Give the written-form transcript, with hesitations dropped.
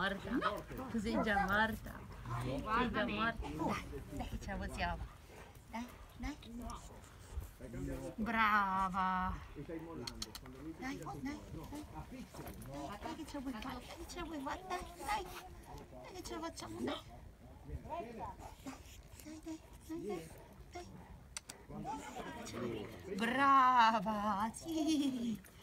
morta. Tu sei già morta. Sei già morta. Dai, che ce la possiamo. Dai. Brava. Dai, che ce la vuoi fare? Dai, che ce la vuoi fare? Dai, che ce la facciamo? Dai. Brava, sì.